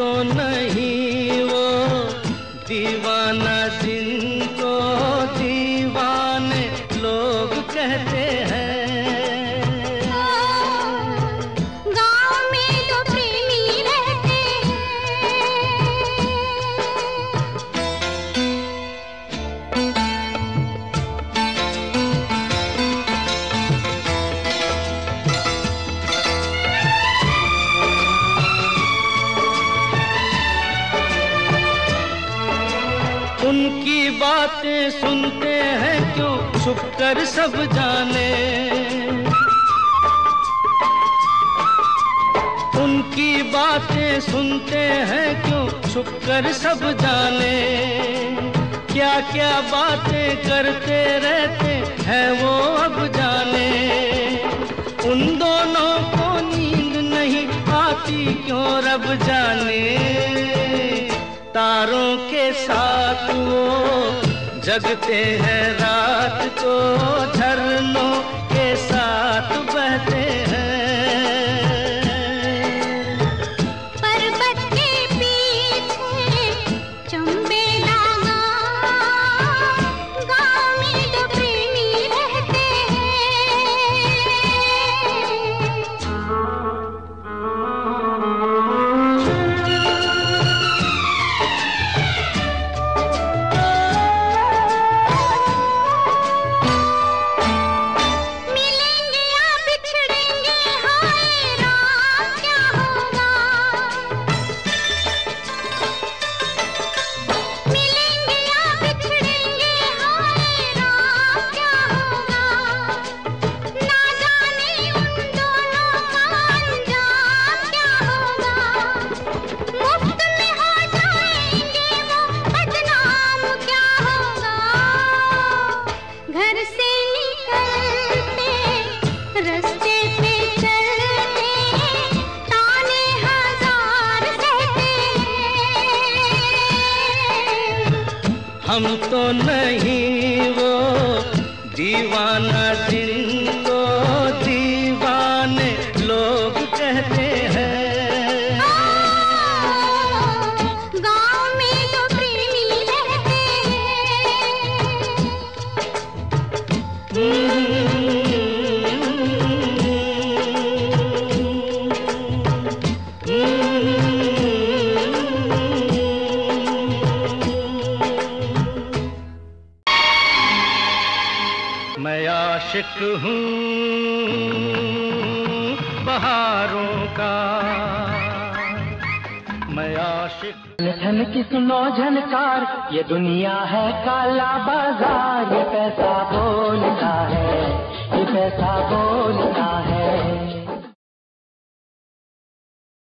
तो नहीं वो दीवाना जिनको दीवाने लोग कहते हैं। उनकी बातें सुनते हैं क्यों छुप कर सब जाने, उनकी बातें सुनते हैं क्यों छुप कर सब जाने। क्या क्या बातें करते रहते हैं वो अब जाने। उन दोनों को नींद नहीं आती क्यों रब जाने। तारों के साथ वो जगते हैं रात को, झरनों के साथ बहते हैं। पर्वत के पीछे चंबेला गाँव में दो प्रेमी रहते हम तो नहीं वो दीवाना जिनको दीवाने लोग कहते हैं। गाँव में दो प्रेमी रहते मैं आशिक हूँ बहारों का, मैं आशिक। धन की सुनो झनकार, ये दुनिया है काला बाजार। ये पैसा बोलता है, ये पैसा बोलता